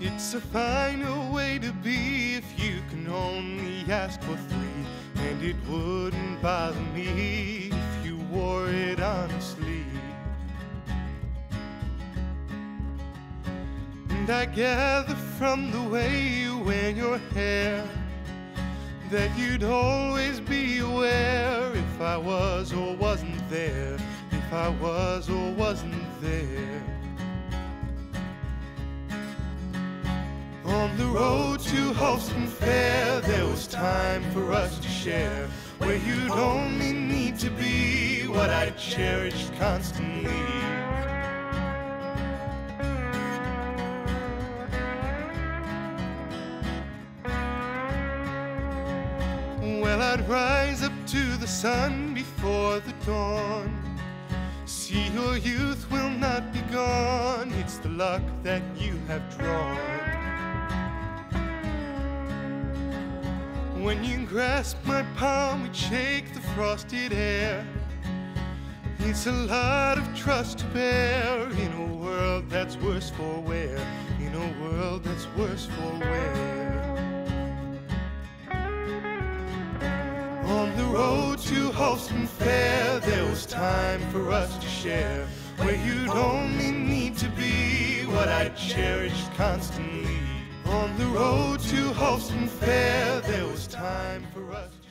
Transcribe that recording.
It's a finer way to be if you can only ask for three. And it wouldn't bother me if you wore it honestly. And I gather from the way you wear your hair that you'd always be aware if I was or wasn't there, if I was or wasn't there. On the road to Holston Fair, there was time for us to share, where you'd only need to be what I cherished constantly. Well, I'd rise up to the sun before the dawn. See, your youth will not be gone, it's the luck that you have drawn. When you grasp my palm, we'd shake the frosted air. It's a lot of trust to bear in a world that's worse for wear, in a world that's worse for wear. On the road to Holston Fair, there was time for us to share, where you'd only need to be what I cherished constantly. On the road to Holston Fair, there was time for us.